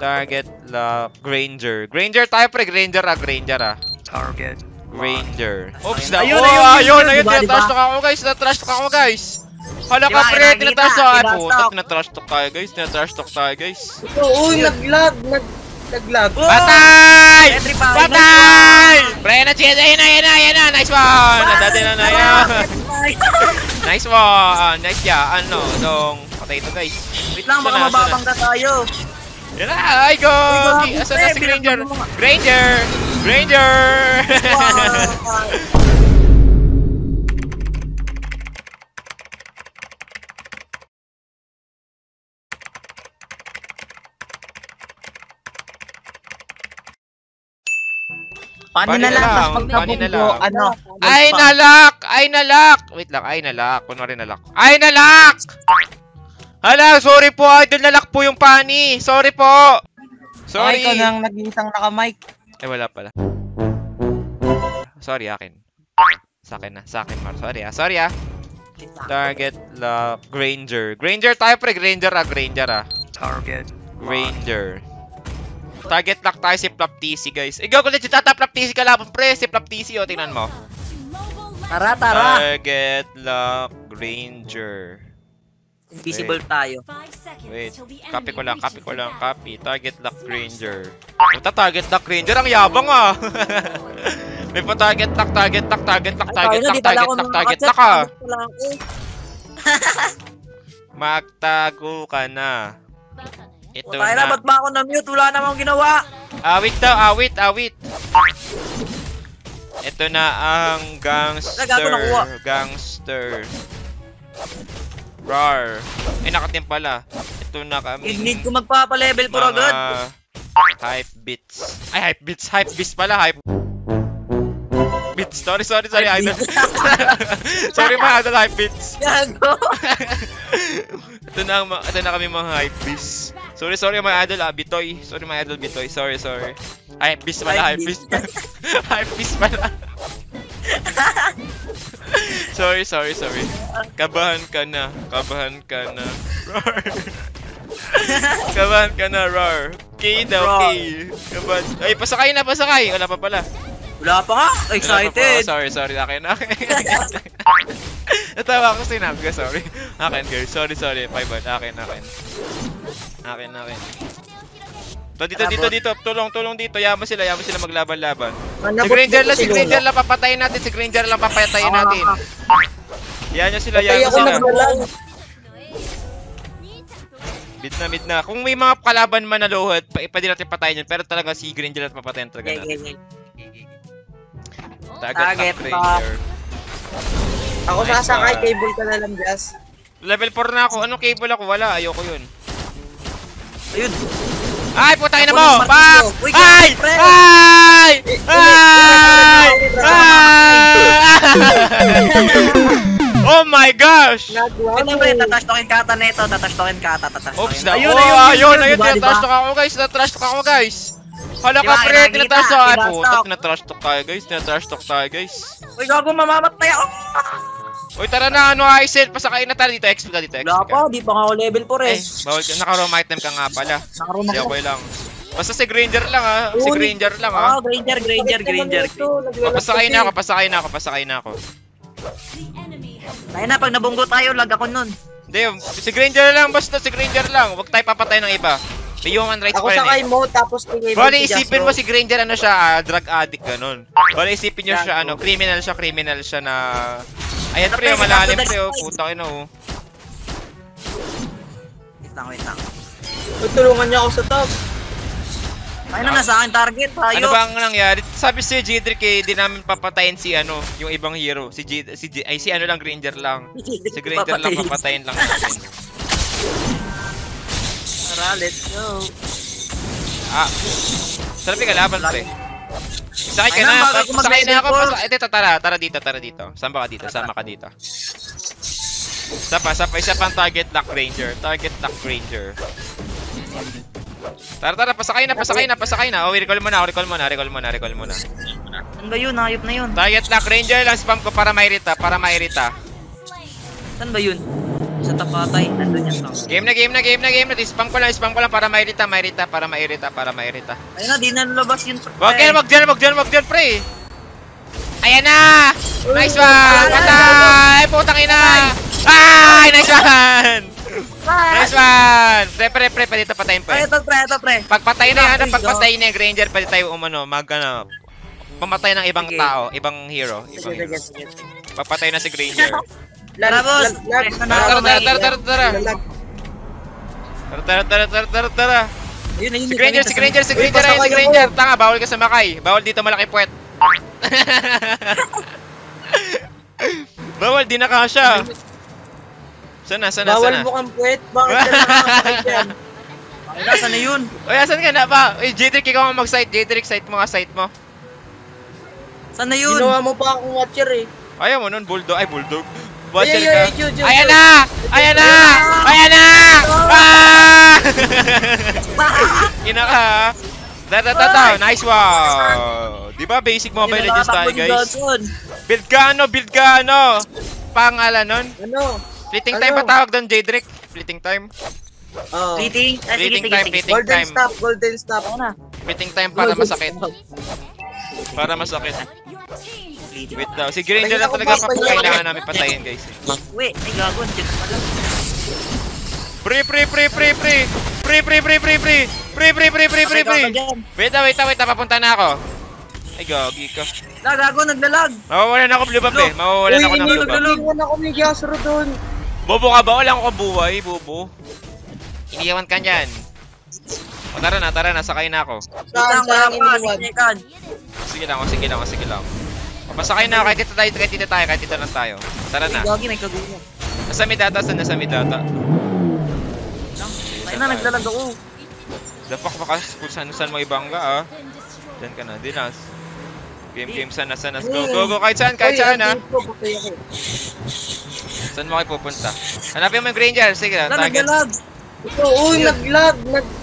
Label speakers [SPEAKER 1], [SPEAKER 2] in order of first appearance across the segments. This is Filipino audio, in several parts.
[SPEAKER 1] Target lock. Granger. Granger tayo pre. Granger ah. Granger ah.
[SPEAKER 2] Target.
[SPEAKER 1] Granger. Oops na.
[SPEAKER 2] Ayun,
[SPEAKER 1] Ayun.
[SPEAKER 2] diba?
[SPEAKER 1] Tinatrash talk ako guys. Tinatrash talk ako guys. Hala ka
[SPEAKER 2] Diba,
[SPEAKER 1] pre.
[SPEAKER 2] nakita,
[SPEAKER 1] Tinatrash talk. Ay puta.
[SPEAKER 2] tinatrash.
[SPEAKER 1] Tinatrash talk tayo guys. Tinatrash talk tayo guys.
[SPEAKER 3] Uy, naglag. Naglag.
[SPEAKER 1] Patay!
[SPEAKER 2] Entry pa.
[SPEAKER 1] Patay! Pre na chase. Ayun na. Nice one. Nadati na yan. Nice one. Nice ya. Ano. Dong. Patay ito guys.
[SPEAKER 2] Wait lang, baka mababangga tayo.
[SPEAKER 1] Yan na! Ay, go! Asan na si Granger? Granger! Granger!
[SPEAKER 2] Paano na lang?
[SPEAKER 1] Paano na lang?
[SPEAKER 2] Ano?
[SPEAKER 1] Ay, nalak! Ay, nalak! Wait lang, ay, nalak. Kunwari nalak. Ay, nalak! Hala, sorry po, idol, nalak po yung pani. Sorry po! Sorry!
[SPEAKER 3] Ay, ikaw nang nag-iisang naka-mic.
[SPEAKER 1] Eh, wala pala. Sorry, akin. Sa akin na. Sa akin, Mar. Sorry, ah. Sorry, ah. Target lock. Granger. Granger tayo, pre. Granger, ah. Granger, ah.
[SPEAKER 2] Target.
[SPEAKER 1] Granger. Target lock tayo si Flop TC, guys. Ikaw, kung legit tatap Flop TC ka lang, pre. Si Flop TC, oh. Tingnan mo.
[SPEAKER 2] Tara.
[SPEAKER 1] Target lock. Granger.
[SPEAKER 2] Invisible tayo.
[SPEAKER 1] Wait. Copy ko lang. Copy. Target lock Granger. Puta, target lock Granger. Ang yabang, ah. May pa target lock, target lock, ah. Magtago ka na. Ito
[SPEAKER 2] Tayo na, ba't ba ako na-mute? Wala namang ginawa.
[SPEAKER 1] Awit daw, awit. Ito na ang gangster. Rar. Ay, nakatim pala. Ito na kami.
[SPEAKER 2] Need ko magpapa-level for agad.
[SPEAKER 1] Hype beats. Ay, hype beats pala. Hype beats. Sorry, idol. Sorry mga idol, hype beats.
[SPEAKER 2] Gago.
[SPEAKER 1] Ito na kami mga hype beats. Sorry mga idol, Bitoy. Sorry mga idol, Bitoy. Sorry. Hype beats pala, hype beats. Hype beats pala. Sorry. Kabahan ka na. Rar. Kabahan ka na, Rar. K daw, K. Kabahan. Ay, pasakay. Wala pa pala.
[SPEAKER 2] Wala pa nga. Excited.
[SPEAKER 1] Sorry. Akin. Natawa ko sinabi ko, sorry. Akin, guys. Sorry. Paiban. Akin. Dito. Tulong dito. Yaman sila maglaban-laban. Si Granger lang papatayin natin. Yan nyo sila, Mid na. Kung may mga kalaban man na luhod, pwede natin patayin yun. Pero talaga si Granger at papatayin talaga natin. Target Granger.
[SPEAKER 3] Ako sasakay, cable ka na lang, Jazz.
[SPEAKER 1] Level 4 na ako. Anong cable ako? Wala. Ayoko yun.
[SPEAKER 2] Ayun.
[SPEAKER 1] Ay, putay na mo! Pak! Ay! Oh my gosh!
[SPEAKER 2] Ito pre, tatashtokin kata neto.
[SPEAKER 1] Oops na.
[SPEAKER 2] Ayun.
[SPEAKER 1] Tinatrash talk ako guys. Hala ka pre, tinatrash talk. Ay puta, tinatrash talk tayo guys.
[SPEAKER 2] Uy, gago, mamamatay ako.
[SPEAKER 1] Uy, tara na, Aisel, pasakay na tayo dito. XP ka.
[SPEAKER 2] Wala pa, di pa nga ako level 4 eh.
[SPEAKER 1] Bawal ka, naka-roam item ka nga pala. Di okay lang. Basta si Granger lang ha. Granger. Pasakay na ako.
[SPEAKER 2] Tayo na, pag nabunggo tayo, lag ako nun.
[SPEAKER 1] Hindi, si Granger lang. Huwag tayo papatay ng iba. May human rights
[SPEAKER 3] Ako
[SPEAKER 1] pa
[SPEAKER 3] sakay
[SPEAKER 1] yun eh.
[SPEAKER 3] mo, tapos tingin mo
[SPEAKER 1] Bali, isipin mo si Granger, ano siya, drug addict, ganun. Bali, isipin nyo siya, criminal siya na... Ayan pre, malalim pre, puta kayo na oh.
[SPEAKER 2] Wait lang.
[SPEAKER 3] Tulungan niya ako sa top.
[SPEAKER 2] Tayo na, nasa akin target, tayo.
[SPEAKER 1] Ano ba ang nangyari? Sabi si Jidrick eh, di namin papatayin si yung ibang hero. Si Granger lang. Si Granger lang papatayin lang natin.
[SPEAKER 2] Tara, let's go.
[SPEAKER 1] Sarap yung kalaban pre. Sakay na ako. Ito, tara dito. Sama ka dito. Isa pang target lock Granger. Tara, pasakay na. Oh, recall mo na.
[SPEAKER 2] Saan ba yun? Hayop na yun.
[SPEAKER 1] Target lock Granger lang spam ko para mairita.
[SPEAKER 2] Saan ba yun? Sa tapatay, nandun yan lang.
[SPEAKER 1] Game na. Spam ko lang para mairita.
[SPEAKER 2] Ayun na, di na nalabas yun.
[SPEAKER 1] Wag dyan, pre. Ayan na! Nice one! Patay! Putang ina! Ay! Nice one! Nice one! Pre, pwede ito patayin, pre.
[SPEAKER 2] Ito, pre.
[SPEAKER 1] Pagpatay na yan, pagpatay na yung Granger, pwede tayo pamatay ng ibang
[SPEAKER 2] Okay.
[SPEAKER 1] tao, ibang hero.
[SPEAKER 2] Sige.
[SPEAKER 1] Pagpatay na si Granger.
[SPEAKER 2] Tara, boss.
[SPEAKER 1] Tara.
[SPEAKER 2] Ayun,
[SPEAKER 1] Si Granger. Tanga, bawal ka sa makay. Bawal dito malaki puwet. Bawal, di na kasha. Sana.
[SPEAKER 3] Bawal mo kang puwet. Bakit ka nakakakay dyan?
[SPEAKER 2] Ay, nasa na yun?
[SPEAKER 1] Oy, asan ka na ba? Oy, Jedrick, ikaw ang mag-site. Jedrick, site mo nga, site mo.
[SPEAKER 2] Saan na yun?
[SPEAKER 3] Ginawa mo pa akong watcher eh.
[SPEAKER 1] Ayaw mo nun, bulldog. Ay, bulldog. Watcher
[SPEAKER 3] Ay,
[SPEAKER 1] ka.
[SPEAKER 3] Jojo.
[SPEAKER 1] Ayan na! Ah! Ina ka, ha? Tata, nice wow. Di ba basic Mobile Legends tayo, guys? Build ka ano? Pangalan nun?
[SPEAKER 3] Ano?
[SPEAKER 1] Fleeting time pa tawag doon, Jedrick. Fleeting time.
[SPEAKER 3] Oh.
[SPEAKER 2] Fleeting?
[SPEAKER 1] Fleeting time.
[SPEAKER 3] Golden stop.
[SPEAKER 2] Ako na.
[SPEAKER 1] Fleeting time para masakit. Wait daw. Si Granger lang talaga kailangan namin patayin, guys.
[SPEAKER 2] Wait, ay gago. Diyan ka pala.
[SPEAKER 1] Pre. Wait na, papunta na ako. Ay, gagi ka.
[SPEAKER 2] Gago, naglalag.
[SPEAKER 1] Mawawalan ako blue buff eh. Mawawalan ako ng blue buff.
[SPEAKER 3] Iniwan ako ni Yasro doon.
[SPEAKER 1] Bobo ka ba? Wala akong buhay, bobo. Iniyawan ka niyan. O tara na, sakay na ako.
[SPEAKER 3] Saan iniwan?
[SPEAKER 1] Sige lang. Masakay na ako, kahit dito lang tayo. Tara na.
[SPEAKER 2] Gagi, nagkagulo.
[SPEAKER 1] Nasa mid data.
[SPEAKER 2] Ay na, naglalag ako.
[SPEAKER 1] The fuck baka kung saan mo ibangga ah. Diyan ka na, dinas. Game, sana. Go, kahit saan ah. Saan mo kayo pupunta? Hanapin mo yung Granger, sige lang, target.
[SPEAKER 2] Naglalag.
[SPEAKER 3] Ito, uy, naglag.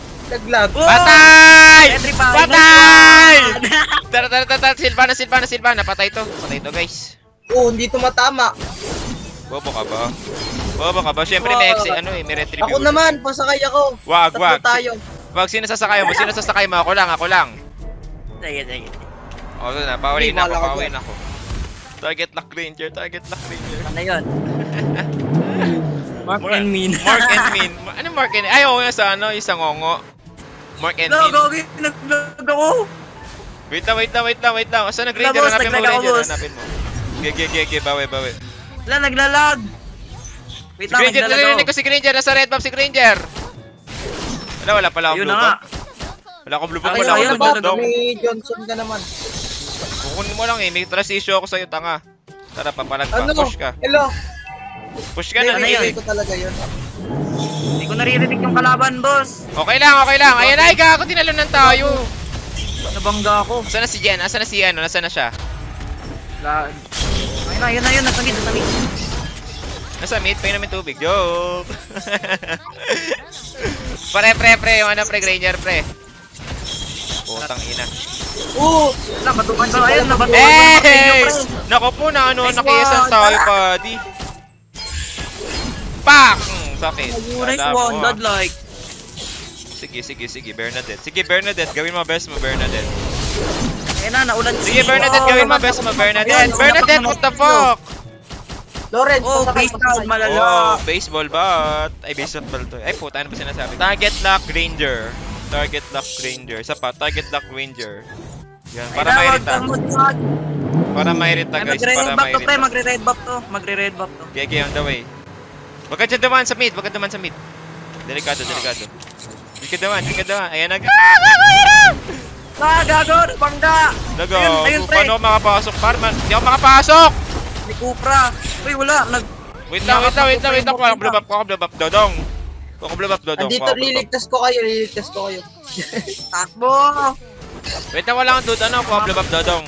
[SPEAKER 1] Patay!
[SPEAKER 2] Entry pa.
[SPEAKER 1] Patay! Tara, Silvana, patay to guys.
[SPEAKER 3] Oh, hindi tumatama.
[SPEAKER 1] Bobo ka ba? Siyempre may may retribution.
[SPEAKER 3] Ako naman, pasakay ako.
[SPEAKER 1] Wag.
[SPEAKER 3] Tatlo tayo.
[SPEAKER 1] Wag, sino sasakay mo? Ako lang.
[SPEAKER 2] Sige.
[SPEAKER 1] O, ito na, pawin ako. Target lock Granger.
[SPEAKER 2] Ano yun? Mark and Min.
[SPEAKER 1] Ano Mark and Min? Ay, oo nga sa isang ngongo. Mark and Min.
[SPEAKER 2] Gagi, naglalag ako.
[SPEAKER 1] Wait lang. Saan na Granger?
[SPEAKER 2] Boss,
[SPEAKER 1] Hanapin mo
[SPEAKER 2] naglag ako,
[SPEAKER 1] Granger,
[SPEAKER 2] boss.
[SPEAKER 1] hanapin mo. Gege, bawi.
[SPEAKER 2] Wala, naglalag. Wait
[SPEAKER 1] Si
[SPEAKER 2] lang,
[SPEAKER 1] Granger,
[SPEAKER 2] naglalag
[SPEAKER 1] narinig
[SPEAKER 2] ako.
[SPEAKER 1] ko si Granger. Nasa red buff si Granger. Wala pala akong
[SPEAKER 2] Ayun
[SPEAKER 1] blue
[SPEAKER 2] na nga.
[SPEAKER 1] buff. Wala akong blue buff.
[SPEAKER 2] Ayun,
[SPEAKER 1] Wala akong
[SPEAKER 2] ayun,
[SPEAKER 1] blue buff.
[SPEAKER 2] naglalag
[SPEAKER 3] May Johnson ka naman.
[SPEAKER 1] Kukunin mo lang eh. May trust issue ako sa'yo, tanga. Tara, papalag pa.
[SPEAKER 3] Ano?
[SPEAKER 1] Push ka.
[SPEAKER 3] Hello.
[SPEAKER 1] Push ka na.
[SPEAKER 2] Ano yun?
[SPEAKER 3] Hindi ko talaga yun.
[SPEAKER 2] Hindi ko naririnig yung kalaban, boss.
[SPEAKER 1] Okay lang. Ayan ay, gago. Tinalunan tayo.
[SPEAKER 2] Nabangga ako.
[SPEAKER 1] Nasaan na si Jen? Nasaan na siya?
[SPEAKER 2] Ayun na, nasa mid.
[SPEAKER 1] Nasa mid, pain namin tubig. Joke! Pre, yung Granger, pre. Putang ina.
[SPEAKER 2] Wala, batukan ko. Ayun, nabatukan ko.
[SPEAKER 1] Hey! Naku po, nakiyasan tayo, buddy. Pak! Sakit.
[SPEAKER 2] Nice
[SPEAKER 1] Alam
[SPEAKER 2] one,
[SPEAKER 1] mo, ah.
[SPEAKER 2] godlike.
[SPEAKER 1] Sige, Bernadette. Gawin mo best mo, Bernadette.
[SPEAKER 2] Ayun na, naulan.
[SPEAKER 1] Sige, Bernadette, gawin mo best mo, Bernadette. Bernadette, what the fuck?
[SPEAKER 3] Lawrence,
[SPEAKER 2] Oh,
[SPEAKER 3] pasakay.
[SPEAKER 2] baseball, malala.
[SPEAKER 1] Oh, baseball bat. Ay, baseball to. Ay, puta, ano ba sinasabi? Target lock Granger. Isa pa, target lock Granger. Yan, para mairita, guys.
[SPEAKER 2] Magre-red buff to.
[SPEAKER 1] Gege on the way. Wag ka dyan dumaan sa mid. Delikado. Di ka dumaan. Ayan na.
[SPEAKER 2] Gago, bangga. Ayun, pre.
[SPEAKER 1] Paano ako makapasok, Parman? Hindi ako makapasok!
[SPEAKER 2] May Cupra. Uy, wala.
[SPEAKER 1] Wait lang. Kuha ko blue buff, Dodong.
[SPEAKER 3] Andito, liligtas ko kayo.
[SPEAKER 2] Takbo.
[SPEAKER 1] Wait lang, wala kang dude. Kuha blue buff, Dodong.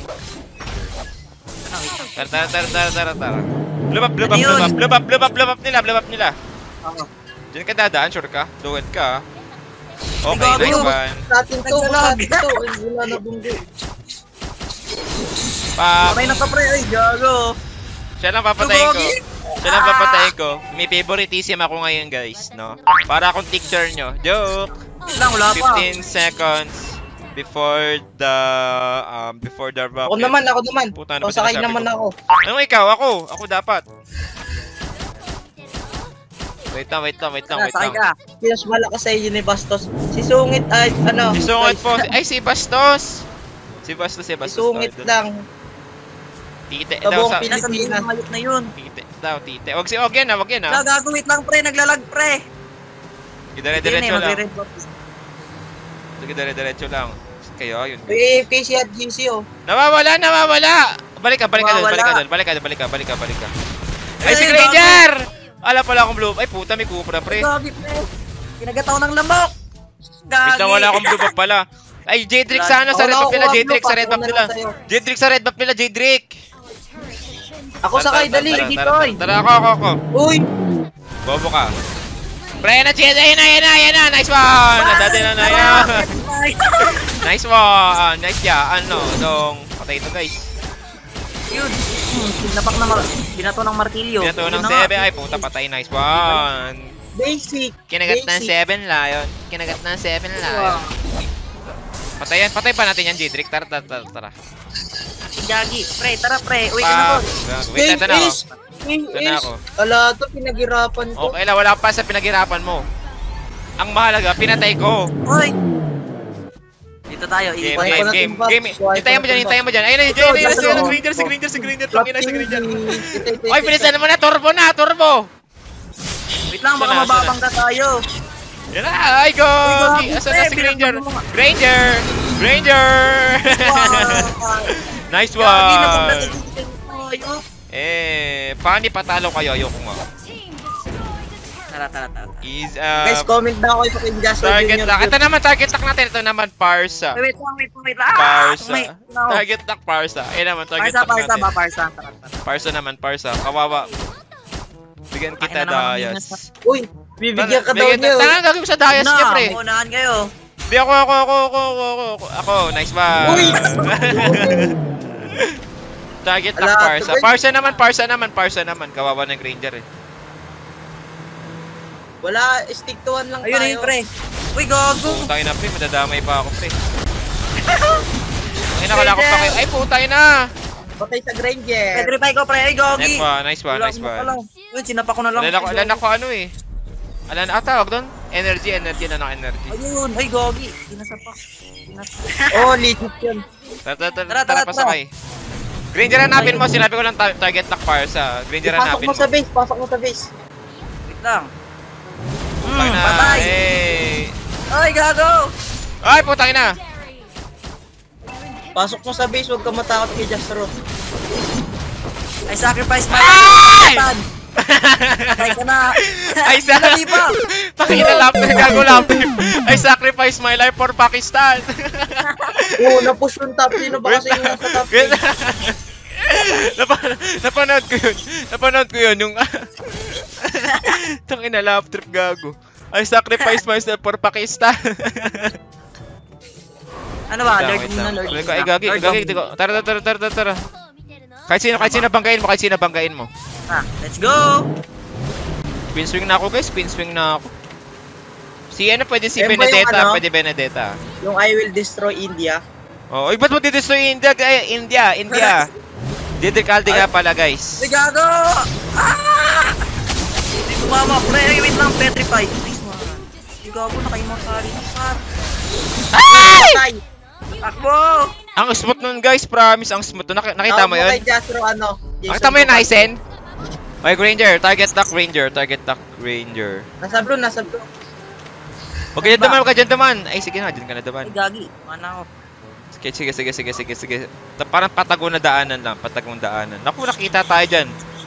[SPEAKER 1] Tara. Blue buff nila.
[SPEAKER 2] Oo.
[SPEAKER 1] Diyan ka dadaan, sure ka? Duwet ka. Okay,
[SPEAKER 2] Gago.
[SPEAKER 1] nice one.
[SPEAKER 3] Sa atin to, wala na bunggo.
[SPEAKER 1] Pa,
[SPEAKER 2] Patay na ka, pre. Ay, gago.
[SPEAKER 1] siya lang papatayin ko.
[SPEAKER 2] Gagi.
[SPEAKER 1] Siya lang papatay ko. May favoritism ako ngayon, guys, no? Para akong teacher nyo. Joke!
[SPEAKER 2] Lang, wala pa.
[SPEAKER 1] 15 seconds before the rocket.
[SPEAKER 3] Ako naman.
[SPEAKER 1] Puta, ano ba
[SPEAKER 3] Sakay
[SPEAKER 1] sinasabi
[SPEAKER 3] naman
[SPEAKER 1] ko?
[SPEAKER 3] ako.
[SPEAKER 1] Ano ikaw? Ako dapat. Wait lang.
[SPEAKER 2] Sakay ka.
[SPEAKER 3] Pinas malakas sa iyo ni Bastos. Si Sungit ay ano.
[SPEAKER 1] Si Sungit po. Ay, si Bastos. Si Bastos.
[SPEAKER 3] Si Sungit lang.
[SPEAKER 1] Tite.
[SPEAKER 3] Sa buong
[SPEAKER 1] Daw,
[SPEAKER 2] Nasa
[SPEAKER 3] Pilipinas.
[SPEAKER 2] mayot na yun.
[SPEAKER 1] Tite. Wag si Og yan, ha.
[SPEAKER 2] Gagawit lang, pre. Naglalag, pre.
[SPEAKER 1] Dire-diretso lang.
[SPEAKER 2] Magre-red buff.
[SPEAKER 1] Sige, dire-diretso lang. Kayo, yun.
[SPEAKER 3] AFK si at GC oh.
[SPEAKER 1] Nawawala! Balik ka doon. Balik ka. Ay, si Granger! Ala pala akong blue. Ay, puta, may Cupra, pre.
[SPEAKER 2] Gagi, pre. Kinagataw ng lamok.
[SPEAKER 1] Wait lang, wala akong blue buff pala. Ay, J-Drix sa ano, sa red buff nila. J-Drix sa red buff nila. J-Drix sa red buff nila, J-Drix.
[SPEAKER 3] Ako sakay dali dito oy.
[SPEAKER 1] Tara, ako.
[SPEAKER 3] Uy.
[SPEAKER 1] Bobo ka. Pre, na J, yan na. Nice one. Nadati na yan. Nice one. Nice ya. Ano, dong. Patay ito, guys.
[SPEAKER 2] Yun. Binato ng martilyo.
[SPEAKER 1] Binato ng 7. Ay, puta, patay. Nice one.
[SPEAKER 3] Basic.
[SPEAKER 1] Kinagat ng 7 lion. Patay pa natin yan, J-Drix. Tara.
[SPEAKER 2] Gagi, pre. Tara, pre. Uy, ano ko?
[SPEAKER 1] Wait, ito na ako.
[SPEAKER 3] Ito
[SPEAKER 1] na ako.
[SPEAKER 3] Ala, to pinaghirapan ko.
[SPEAKER 1] Okay lang, wala pa sa pinaghirapan mo. Ang mahalaga, pinatay ko.
[SPEAKER 2] Uy. Dito tayo.
[SPEAKER 1] Game. Hintayin mo dyan. Ayun na, si Granger. Oy, bilisan mo na, turbo.
[SPEAKER 2] Wait lang, baka mababangga tayo.
[SPEAKER 1] Yan na, ay go! Asan na si Granger? Granger! Nice one! Paano patalo kayo? Ayoko nga.
[SPEAKER 2] Tara.
[SPEAKER 3] Guys, comment na ako kay Jasper
[SPEAKER 1] Target
[SPEAKER 3] Junior.
[SPEAKER 1] lock. Ito natin. Ito naman, Parsa.
[SPEAKER 2] Wait lang.
[SPEAKER 1] Parsa. Target lock, Parsa. Ayun naman, target lock natin.
[SPEAKER 2] Parsa.
[SPEAKER 1] Parsa naman, Kawawa. Bigyan kita Dayas.
[SPEAKER 3] Uy, bibigyan ka daw niyo.
[SPEAKER 1] Tara, gagawin sa Dayas niya, pre.
[SPEAKER 2] Unahan kayo.
[SPEAKER 1] Di ako. Nice one.
[SPEAKER 3] Uy!
[SPEAKER 1] Target lock, Parsa. Parsa naman. Kawawa ng Granger, eh.
[SPEAKER 3] Wala, stick to one lang
[SPEAKER 2] Ayun na
[SPEAKER 3] tayo.
[SPEAKER 2] yun, pre. Uy, gago.
[SPEAKER 1] Putay na, pre. Madadamay pa ako, pre. Ay, nakala ko pa kayo. Ay, putay na.
[SPEAKER 3] Patay sa Granger.
[SPEAKER 2] Petrify ko, pre. Ay, gogi.
[SPEAKER 1] Nice one.
[SPEAKER 2] Uy, sinapa ko na lang.
[SPEAKER 1] Alan ako ano, eh. Tawag doon? Energy na ng energy.
[SPEAKER 2] Ayun. Ay, gogi. Sinasapa.
[SPEAKER 3] Oh, legit yun.
[SPEAKER 1] Tara, pasakay. Granger hanapin mo. Sinabi ko lang target lock Parsa. Granger hanapin mo.
[SPEAKER 3] Pasok mo sa base.
[SPEAKER 2] Wait lang.
[SPEAKER 1] Patay.
[SPEAKER 2] Ay, gago.
[SPEAKER 1] Ay, putang ina.
[SPEAKER 3] Pasok mo sa base, huwag ka matakot kay Jastro.
[SPEAKER 2] I sacrifice my
[SPEAKER 1] Ay!
[SPEAKER 2] life. Patay ka na.
[SPEAKER 1] Ay,
[SPEAKER 2] Dali pa.
[SPEAKER 1] Pakita lapin. I sacrifice my life for Pakistan.
[SPEAKER 3] Oo, napush yung top. Sino ba kasi yung nasa top?
[SPEAKER 1] Napanood ko yun yung tangina lap trip gago. I sacrifice myself for Pakistan.
[SPEAKER 2] Ano ba?
[SPEAKER 1] Wait lang.
[SPEAKER 2] Lord
[SPEAKER 1] Ay, gagi. Tara. Kahit sino banggain mo.
[SPEAKER 2] Let's go.
[SPEAKER 1] Spin swing na ako, guys. Si ano, pwede si
[SPEAKER 3] Ayun ba yung
[SPEAKER 1] Benedetta.
[SPEAKER 3] ano?
[SPEAKER 1] Pwede Benedetta.
[SPEAKER 3] Yung I will destroy India.
[SPEAKER 1] Oh, ba't mo didestroy India? India. Didicaldi nga pala, guys.
[SPEAKER 2] Ay, gago. Hindi tumama, pre. Ay, wait lang. Petrify. Please, man. Ay, gago. Naka-immortali na, sir.
[SPEAKER 3] Ay!
[SPEAKER 2] Takbo.
[SPEAKER 1] Ang smooth nun, guys. Promise, ang smooth nun. Nakita mo yun?
[SPEAKER 3] Kay Jastro, ano?
[SPEAKER 1] Nakita mo yun, Aizen? Okay, Granger. Target lock, Granger.
[SPEAKER 3] Nasa blue.
[SPEAKER 1] Huwag ka dyan duman. Ay, sige na. Dyan ka na duman.
[SPEAKER 2] Ay, gagi. Mana ako.
[SPEAKER 1] Sige. Parang patagong daanan. Naku, nakita tayo dyan.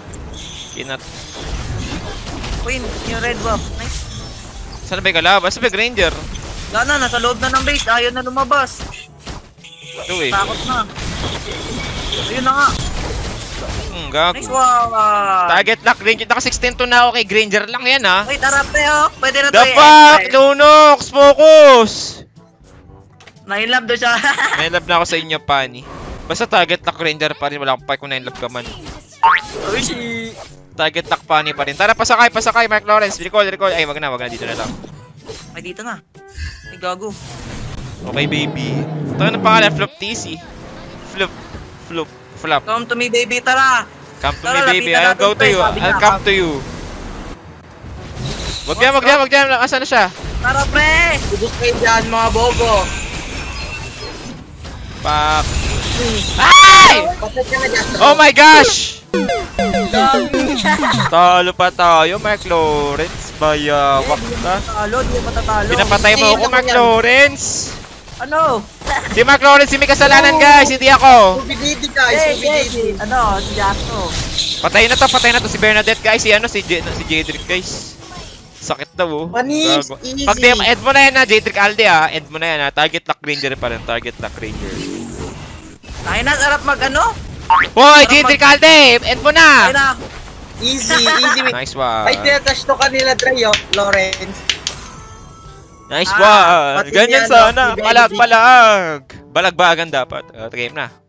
[SPEAKER 2] Uy, yung red buff. Nice.
[SPEAKER 1] Saan ba yung kalaban? Saan ba yung Granger?
[SPEAKER 2] Gana, nasa loob na ng base. Ayaw na lumabas.
[SPEAKER 1] Ito eh.
[SPEAKER 2] Takot na. Ayun na nga.
[SPEAKER 1] Gago.
[SPEAKER 2] Nice one.
[SPEAKER 1] Target lock, Granger. Naka 16 to na ako kay Granger lang yan, ha?
[SPEAKER 2] Wait, tara, pre, oh. Pwede na
[SPEAKER 1] The
[SPEAKER 2] tayo.
[SPEAKER 1] fuck! Lunox! Focus!
[SPEAKER 2] Nailab doon siya.
[SPEAKER 1] Nailab na ako sa inyo, Pani. Basta target lock, Granger pa rin. Wala akong pa kung nailab ka man.
[SPEAKER 2] Uy, si
[SPEAKER 1] Target lock funny pa rin. Tara, pasakay, Mark Lawrence. Recall. Ay, wag na, dito na lang.
[SPEAKER 2] Ay, dito na. Ay, gago.
[SPEAKER 1] Okay, baby. Ito ang pangalan, Flop TC. Flop.
[SPEAKER 2] Come to me, baby, tara.
[SPEAKER 1] Come to me,
[SPEAKER 2] Tara,
[SPEAKER 1] baby.
[SPEAKER 2] lapitan
[SPEAKER 1] I'll
[SPEAKER 2] natin,
[SPEAKER 1] go to
[SPEAKER 2] pre,
[SPEAKER 1] you.
[SPEAKER 2] sabi
[SPEAKER 1] I'll
[SPEAKER 2] niya,
[SPEAKER 1] come to you. Wag yan. Asan na siya?
[SPEAKER 2] Tara, pre.
[SPEAKER 3] Ubus kayo dyan, mga bobo.
[SPEAKER 1] Pak. Ay!
[SPEAKER 3] Patay ka na dyan.
[SPEAKER 1] Oh my gosh! Talo pa tayo, Mark Lawrence. Bayawak ka.
[SPEAKER 2] Talo, di matatalo.
[SPEAKER 1] Pinapatay mo ako, Mark Lawrence.
[SPEAKER 2] Ano?
[SPEAKER 1] Si Mark Lawrence, si may kasalanan, guys. Hindi ako.
[SPEAKER 3] Subididi guys, subididi.
[SPEAKER 2] Ano? Si Jasto.
[SPEAKER 1] Patay na to. Si Bernadette, guys. Si Jedrick, guys. Sakit daw, oh.
[SPEAKER 3] Panis,
[SPEAKER 1] Gago.
[SPEAKER 3] easy.
[SPEAKER 1] Pag end mo na yan, ha, Jedrick Alde, ha. End mo na yan, ha. Target lock ranger pa rin. Target lock ranger.
[SPEAKER 2] Ay na, sarap mag ano?
[SPEAKER 1] Hoy, Jedrick Alde! End mo
[SPEAKER 2] Ay
[SPEAKER 1] na!
[SPEAKER 2] na.
[SPEAKER 3] Easy.
[SPEAKER 1] Nice one.
[SPEAKER 3] Ay, tinatouch to kanila, Drayo, Lawrence.
[SPEAKER 1] Nice
[SPEAKER 3] Ah,
[SPEAKER 1] one.
[SPEAKER 3] pati
[SPEAKER 1] Ganyan
[SPEAKER 3] yan,
[SPEAKER 1] sana.
[SPEAKER 3] no?
[SPEAKER 1] Palag. Balagbagan dapat. Game na.